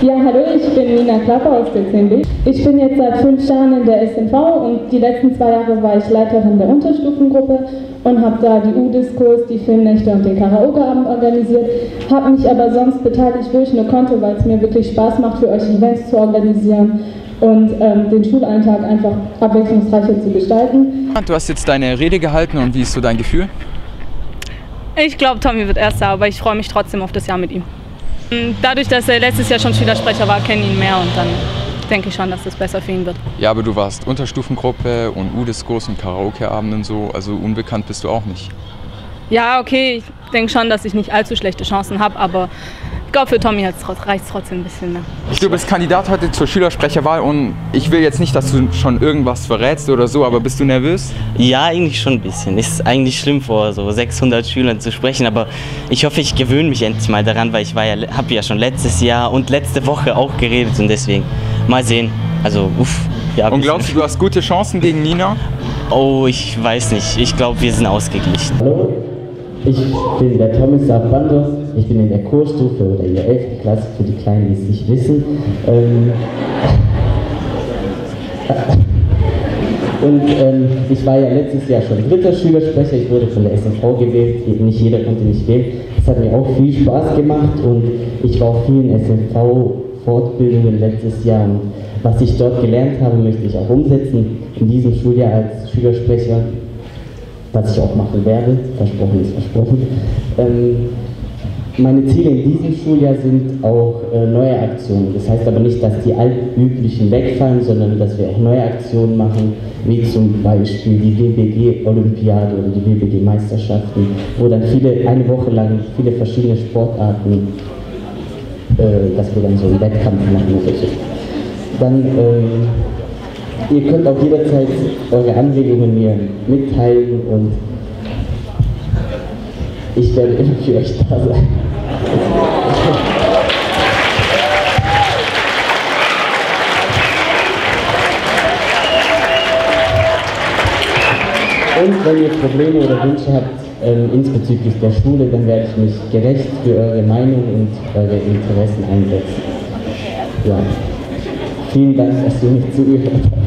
Ja, hallo, ich bin Nina Klapper aus der 10b. Ich bin jetzt seit 5 Jahren in der SNV und die letzten 2 Jahre war ich Leiterin der Unterstufengruppe und habe da die U-Diskurs, die Filmnächte und den Karaoke-Abend organisiert. Habe mich aber sonst beteiligt, wo ich nur konnte, weil es mir wirklich Spaß macht, für euch Events zu organisieren und den Schulalltag einfach abwechslungsreicher zu gestalten. Du hast jetzt deine Rede gehalten und wie ist so dein Gefühl? Ich glaube, Tommy wird Erster, aber ich freue mich trotzdem auf das Jahr mit ihm. Dadurch, dass er letztes Jahr schon Schülersprecher war, kenne ich ihn mehr und dann denke ich schon, dass das besser für ihn wird. Ja, aber du warst Unterstufengruppe und U-Diskurs und Karaoke-Abend und so, also unbekannt bist du auch nicht. Ja, okay, ich denke schon, dass ich nicht allzu schlechte Chancen habe, aber ich glaube, für Tommy reicht es trotzdem ein bisschen mehr. Du bist Kandidat heute zur Schülersprecherwahl und ich will jetzt nicht, dass du schon irgendwas verrätst oder so, aber bist du nervös? Ja, eigentlich schon ein bisschen. Ist eigentlich schlimm, vor so 600 Schülern zu sprechen, aber ich hoffe, ich gewöhne mich endlich mal daran, weil ich habe ja schon letztes Jahr und letzte Woche auch geredet und deswegen mal sehen. Also, ja. Und glaubst du, du hast gute Chancen gegen Nina? Oh, ich weiß nicht. Ich glaube, wir sind ausgeglichen. Hallo, ich bin der Tomislav Bandos. Ich bin in der Chorstufe oder in der 11. Klasse, für die Kleinen, die es nicht wissen. Ich war ja letztes Jahr schon 3. Schülersprecher, ich wurde von der SNV gewählt, nicht jeder konnte mich wählen. Es hat mir auch viel Spaß gemacht und ich war auf vielen SNV-Fortbildungen letztes Jahr und was ich dort gelernt habe, möchte ich auch umsetzen in diesem Schuljahr als Schülersprecher, was ich auch machen werde, versprochen ist versprochen. Meine Ziele in diesem Schuljahr sind auch neue Aktionen. Das heißt aber nicht, dass die altüblichen wegfallen, sondern dass wir auch neue Aktionen machen, wie zum Beispiel die WBG-Olympiade oder die WBG-Meisterschaften, wo dann eine Woche lang viele verschiedene Sportarten, dass wir dann so einen Wettkampf machen oder so. Dann, ihr könnt auch jederzeit eure Anregungen mir mitteilen und ich werde immer für euch da sein. Und wenn ihr Probleme oder Wünsche habt, insbezüglich der Schule, dann werde ich mich gerecht für eure Meinung und eure Interessen einsetzen. Ja. Vielen Dank, dass ihr mich zugehört habt.